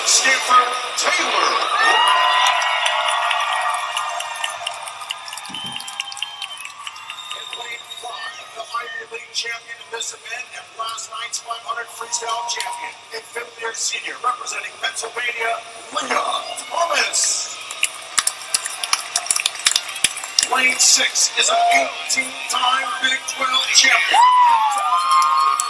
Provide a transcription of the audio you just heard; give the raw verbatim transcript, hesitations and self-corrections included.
Stanford Taylor. In lane five, the Ivy League champion in this event and last night's five hundred freestyle champion, a fifth-year senior representing Pennsylvania, Lia Thomas. Lane six is an eighteen-time Big twelve champion.